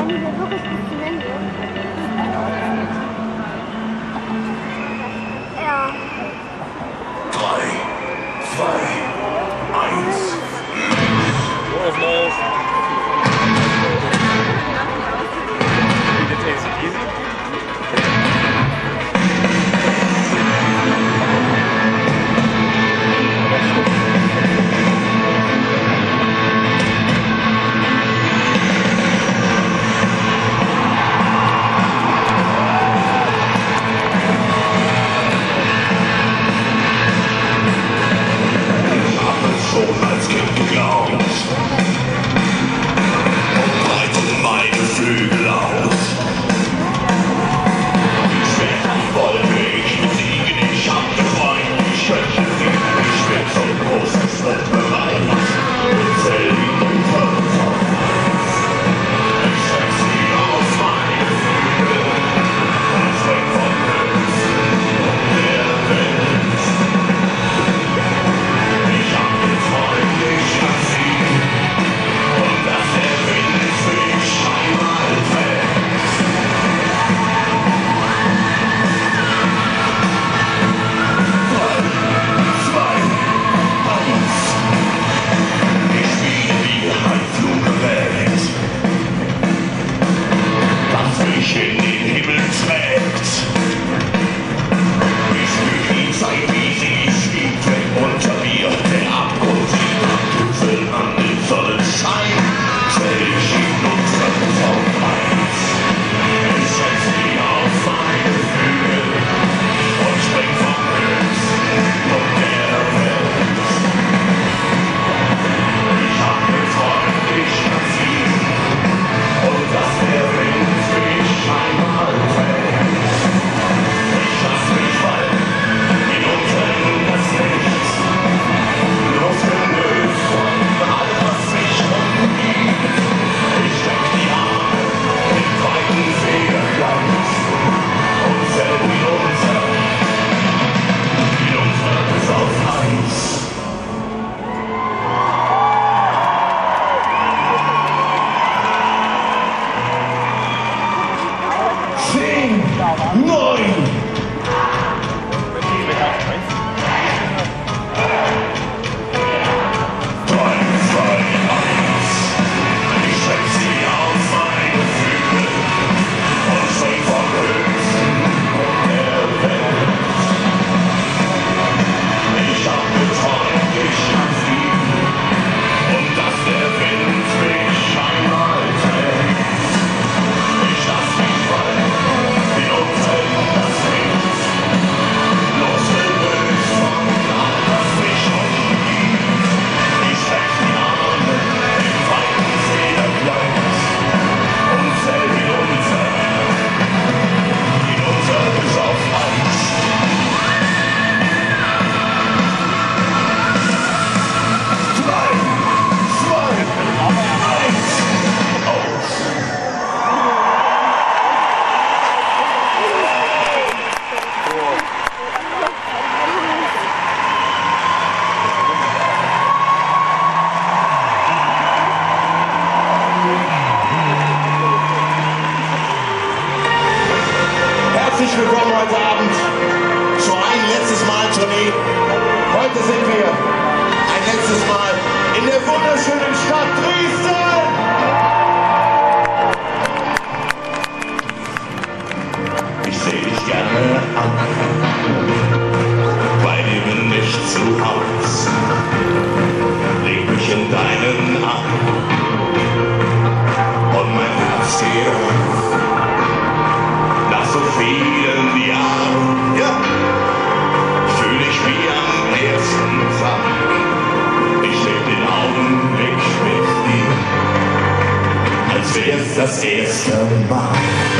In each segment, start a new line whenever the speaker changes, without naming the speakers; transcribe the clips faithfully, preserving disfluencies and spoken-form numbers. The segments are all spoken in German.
Das erste Mal.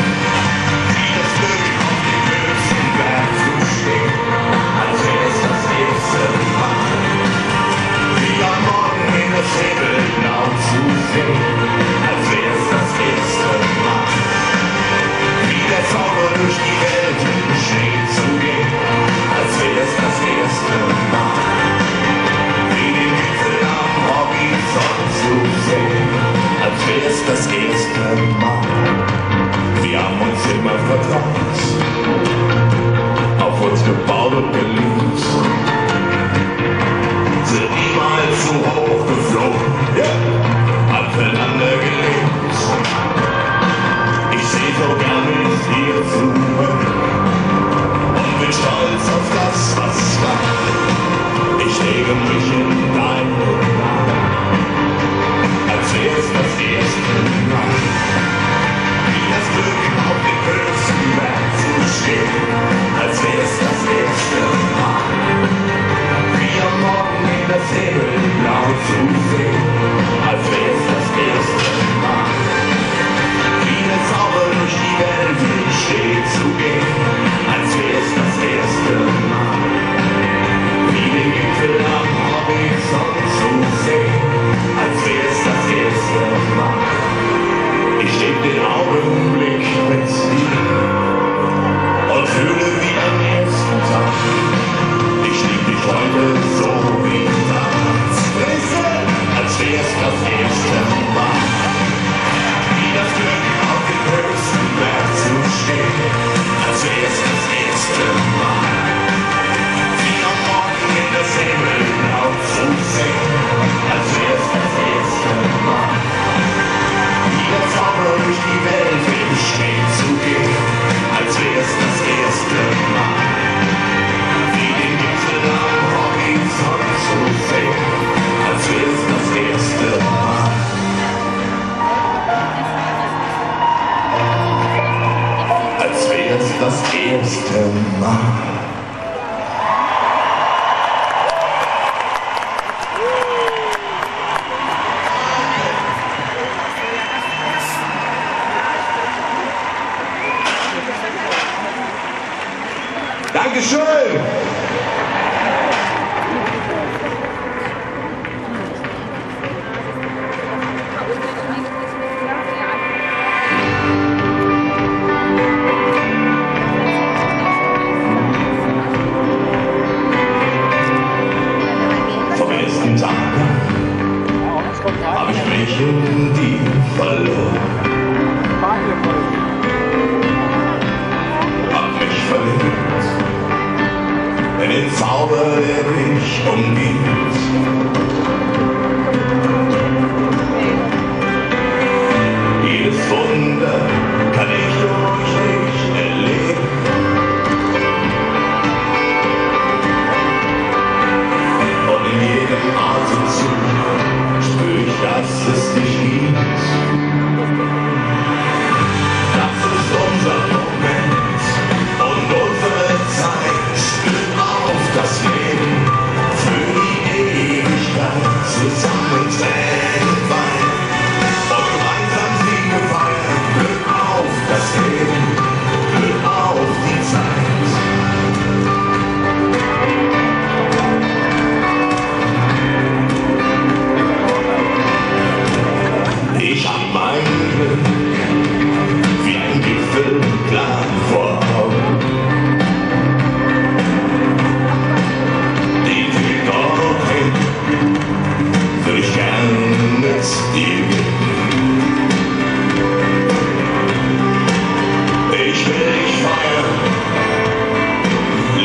Viele Flügel auf dem höchsten Berg zu stehen, als wäre es das erste Mal. Wie am Morgen in das Himmelblau zu sehen, als wäre es das erste Mal. Wie der Zauber durch die Welt im Schnee zu gehen, als wäre es das erste Mal. Wie den Gipfel am Horizont zu sehen, als wäre es das erste Mal. Gott auf uns gebaut und geliebt, sind niemals so hoch geflogen, yeah, aufeinander gelebt. Ich seh so gern mit dir zu und bin stolz auf das, was war. Ich lege mich in deine Arme, als wär's das erste Mal. Wie das Glück auf dem höchsten Berg zu stehen, als wär's das erste Mal. Wie am Morgen in das Himmelblau zu sehen, als wär's das erste Mal. Wie der Zauber durch die Welt steht zu gehen, als wär's das erste Mal. Wie den Gipfel am Horizont zu sehen, als wär's das erste Mal. Ich leb den Augenblick mit dir und fühle wie am ersten Tag. Ich lieb dich heute so wie damals, als wär's das erste Mal. Wie das Glück auf dem höchsten Berg zu stehen, als wär's das erste Mal. Wie am Morgen in das Himmelblau zu sehen, als wär's das erste Mal. Wie der Zauber durch die Welt im Schnee zu gehen, als wär's das erste Mal. Wie den Gipfel am Horizont zu sehen, als wär's das erste Mal. Als wär's das erste Mal. Dankeschön!